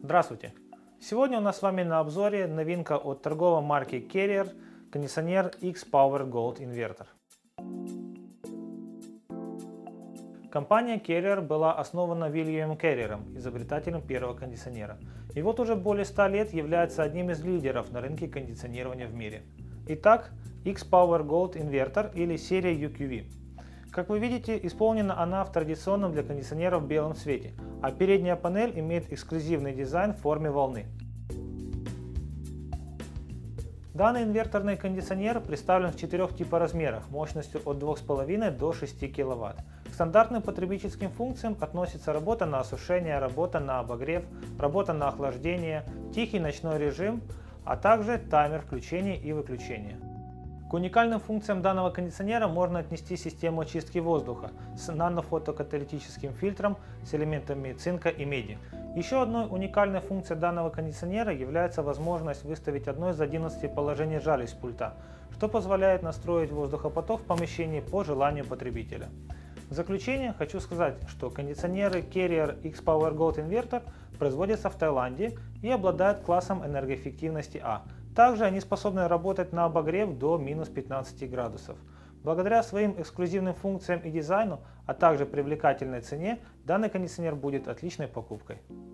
Здравствуйте! Сегодня у нас с вами на обзоре новинка от торговой марки Carrier кондиционер X-Power Gold Inverter. Компания Carrier была основана Вильямом Carrierом, изобретателем первого кондиционера. И вот уже более 100 лет является одним из лидеров на рынке кондиционирования в мире. Итак, X-Power Gold Inverter или серия UQV. Как вы видите, исполнена она в традиционном для кондиционеров белом цвете, а передняя панель имеет эксклюзивный дизайн в форме волны. Данный инверторный кондиционер представлен в 4 типа размерах мощностью от 2,5 до 6 кВт. К стандартным потребительским функциям относится работа на осушение, работа на обогрев, работа на охлаждение, тихий ночной режим, а также таймер включения и выключения. К уникальным функциям данного кондиционера можно отнести систему очистки воздуха с нанофотокаталитическим фильтром с элементами цинка и меди. Еще одной уникальной функцией данного кондиционера является возможность выставить одно из 11 положений жали с пульта, что позволяет настроить воздухопоток в помещении по желанию потребителя. В заключение хочу сказать, что кондиционеры Carrier X-Power Gold Inverter производятся в Таиланде и обладают классом энергоэффективности А. Также они способны работать на обогрев до минус 15 градусов. Благодаря своим эксклюзивным функциям и дизайну, а также привлекательной цене, данный кондиционер будет отличной покупкой.